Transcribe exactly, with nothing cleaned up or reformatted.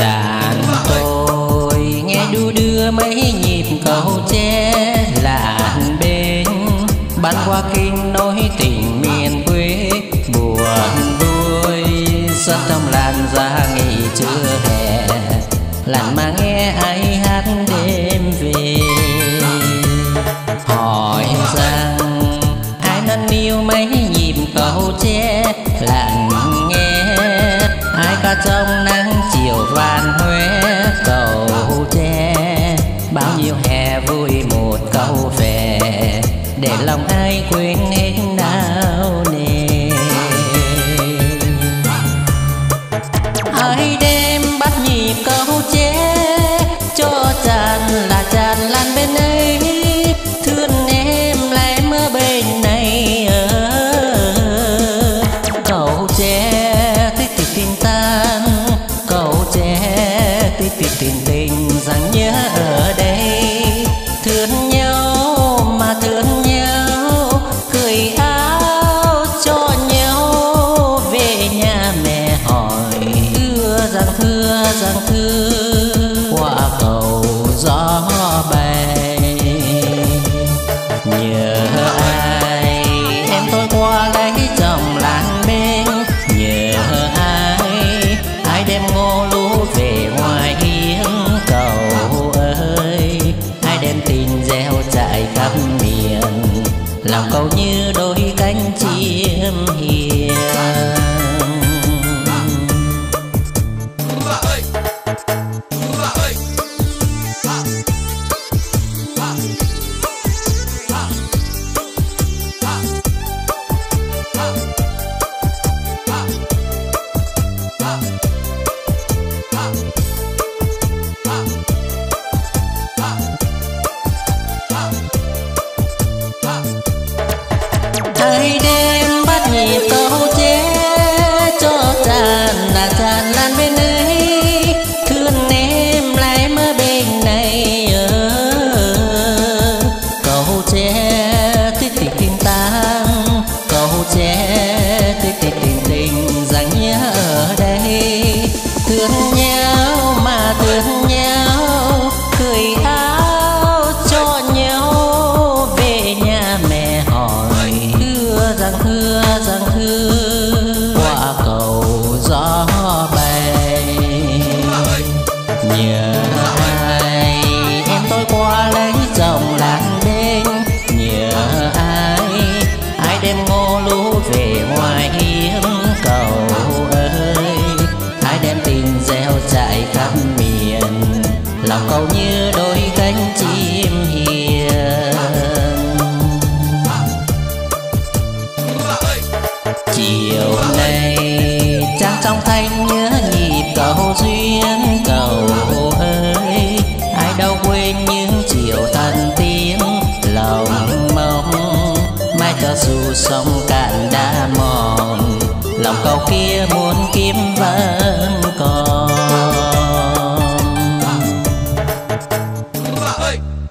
Làng tôi nghe đu đưa mấy nhịp cầu tre, làng bên bắn qua kinh nối tình miền quê. Buồn vui xuân trong làn ra nghỉ trưa hè, làn mà nghe ai hát đêm về. Hỏi rằng ai nâng niu mấy nhịp cầu tre, lặng nghe ai ca trong nắng chiều vàng huế. Cầu tre bao nhiêu hè vui một câu về, để lòng ai quên hết đau nề. Ai đêm bắt nhịp cầu tre, cho tràn là tràn lan bên ấy. Thương em là em ở bên này. Cầu tre tích tích tình tan, cầu tre tích tích tình tình rằng nhớ ở đây. Thương nhau mà thương nhau, cười áo cho nhau về nhà mẹ hỏi. Thưa rằng thưa rằng thưa qua cầu gió bay. Nhớ ai em tôi qua lấy chồng làng bên. Nhớ ai ai đem ngô lúa về ngoài hiên. Cầu ơi ai đem tin gieo trải khắp miền, lòng cầu như đôi cánh chim hiền. Ai đêm bắt nhịp cầu tre, cho tràn là tràn lan bên ấy. Thương em là em ở bên này. Cầu tre tích tích tình tan, cầu tre tích tích tình tình rằng nhớ ở đây. Thương nhau mà thương nhau, cười áo cho nhau về nhà mẹ hỏi. Rằng thưa rằng thưa qua cầu gió bay. Nhớ ai em tôi qua lấy chồng làng bên. Nhớ ai ai đem ngô lúa về ngoài hiên. Cầu ơi ai đem tin gieo trải khắp miền, lòng cầu như đôi cánh chim hiền. Chiều nay trăng trong thanh nhớ nhịp cầu duyên. Cầu ơi ai đâu quên những chiều thân tiếng, lòng mong mai cho dù sông cạn đã mòn, lòng cầu kia muốn kiếm vẫn còn.